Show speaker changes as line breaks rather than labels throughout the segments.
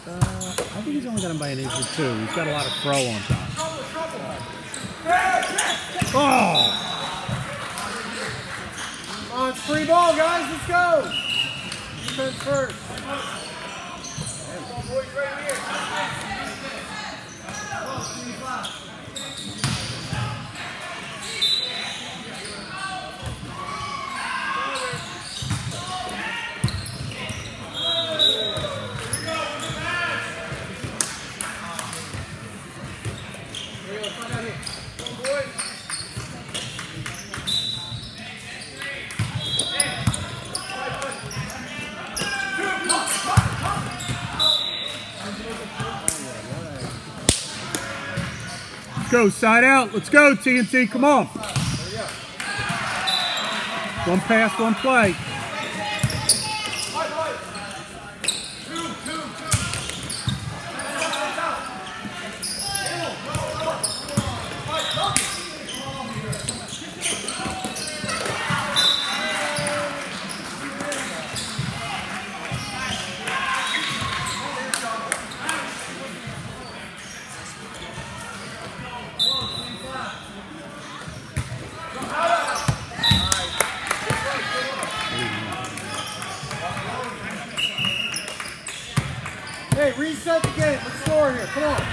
I think he's only got him by an inch or two. He's got a lot of throw on top. Oh!
Come on, it's free ball, guys. Let's go. Defense first. Come on, boys, right here.
Let's go, side out. Let's go, TNT. Come on. One pass, one play.
Hey, reset the game. Let's score here. Come on.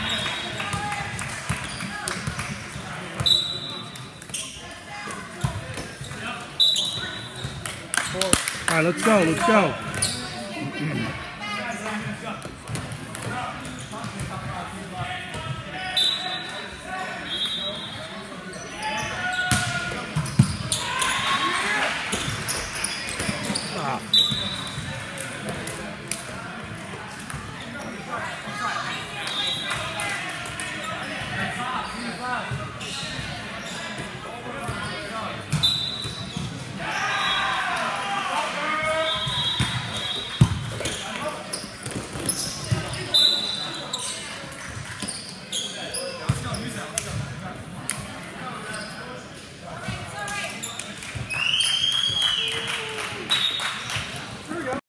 All right, let's go. Let's go.